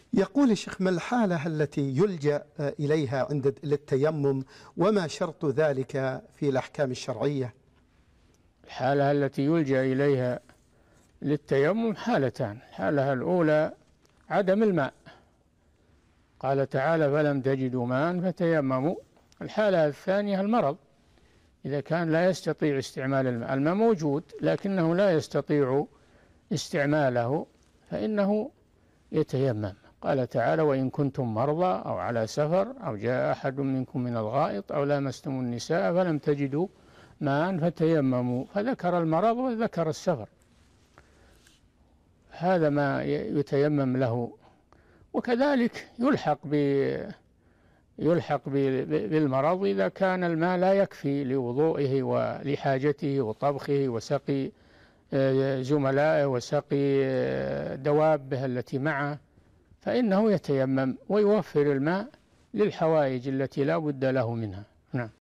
يقول الشيخ: ما الحالة التي يلجأ إليها للتيمم، وما شرط ذلك في الأحكام الشرعية؟ الحالة التي يلجأ إليها للتيمم حالتان: الحالة الأولى عدم الماء، قال تعالى: فلم تجدوا ماء فتيمموا. الحالة الثانية المرض، إذا كان لا يستطيع استعمال الماء، الماء موجود لكنه لا يستطيع استعماله، فإنه يتيمم. قال تعالى: وإن كنتم مرضى أو على سفر أو جاء أحد منكم من الغائط أو لامستم النساء فلم تجدوا ماء فتيمموا، فذكر المرض وذكر السفر، هذا ما يتيمم له. وكذلك يلحق بالمرض إذا كان الماء لا يكفي لوضوئه ولحاجته وطبخه وسقي زملائه وسقي دوابه التي معه، فإنه يتيمم ويوفر الماء للحوائج التي لا بد له منها. نعم.